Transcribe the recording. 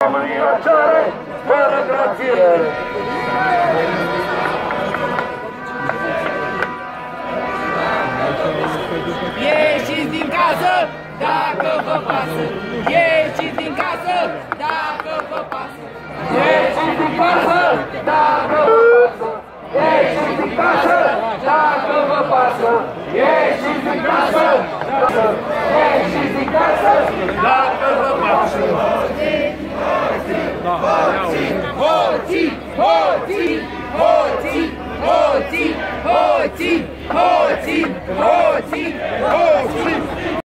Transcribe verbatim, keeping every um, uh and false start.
Mâniacere, fără grațiere. Ieșiți din casă dacă vă pasă. Ieșiți din casă dacă vă pasă. Ieșiți din casă dacă vă pasă. Ieșiți din casă dacă vă pasă. Ieșiți din casă. Ieșiți din casă dacă vă pasă.